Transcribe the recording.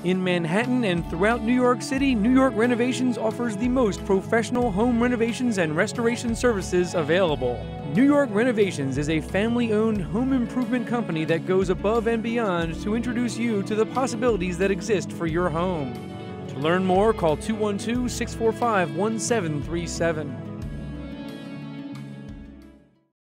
In Manhattan and throughout New York City, New York Renovations offers the most professional home renovations and restoration services available. New York Renovations is a family-owned home improvement company that goes above and beyond to introduce you to the possibilities that exist for your home. To learn more, call 212-645-1737.